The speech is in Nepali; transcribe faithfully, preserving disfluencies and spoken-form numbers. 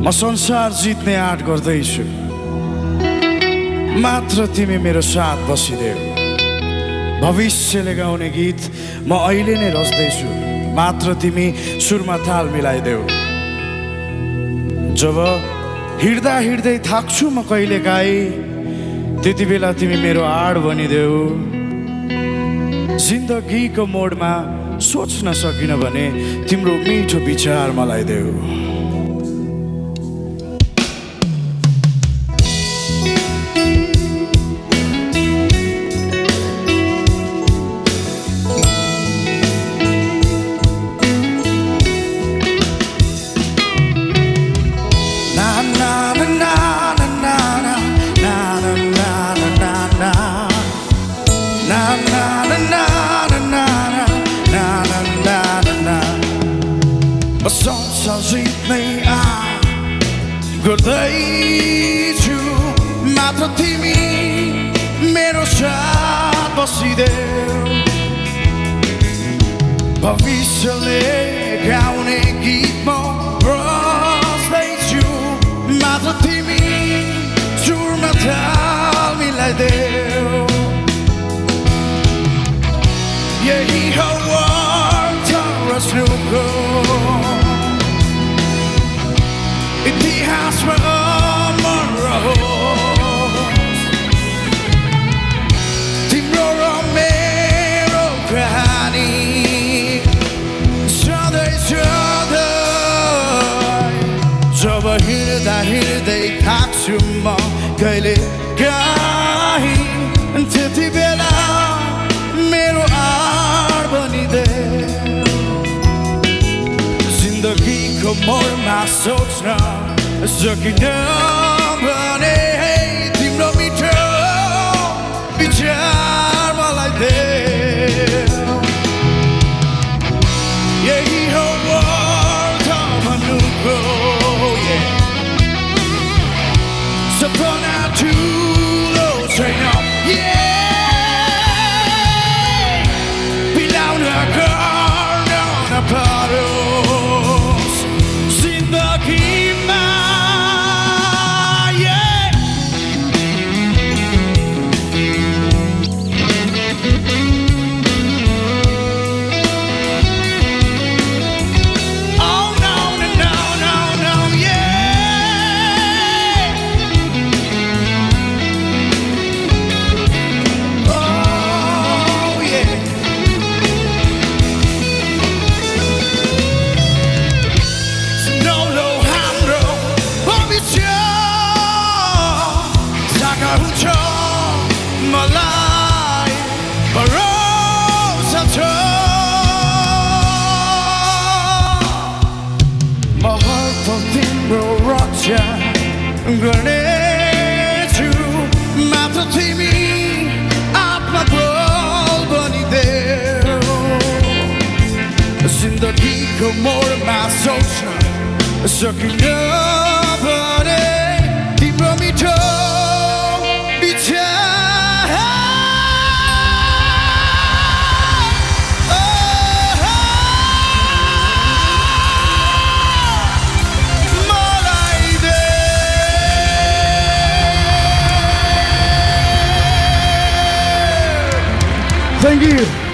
म संसार जित्ने आँट गर्दैछु, मात्र तिमी मेरो साथ बसिदेऊ। भविष्यले गाउने गीत म अहिले नै रच्दैछु, मात्र तिमी सुरमा ताल मिलाइदेऊ। जब हिँड्दा हिँड्दै थाक्छु म कहिलेकाहीँ, त्यति बेला तिमी मेरो आड बनिदेऊ। जिन्दगीको मोडमा सोच्न सकिन भने तिम्रो मिठो विचार मलाई देऊ। Sansar Jitne गर्दैछु, मात्र तिमी मेरो साथ बसिदेऊ। भविष्यले गाउने गीत म रच्दैछु, मात्र तिमी सुरमा ताल मिलाइदेऊ। यही हो aartha rachnuko, itihasma amar rahos, timro र mero kahani, sadhai sadhai। जब हिँड्दा हिँड्दै थाक्छु म कहिलेकाहीँ, त्यति बेला मेरो आड बनिदेऊ। जिन्दगीको मोडमा सोच्न सकिन भने तिम्रो मिठो विचार मलाई देऊ। यही हो aartha भन्नुको, सपना ठुलो छैन, बिलाउन गर्न नपरोस् जिन्दगीमा। milai, mero, mahal po timro rachai gaune chhu, matra timi aatma bol banideu। जिन्दगीको मोडमा सोच्न सकिन भने तिम्रो मिठो विचार मलाई देऊ। Thank you.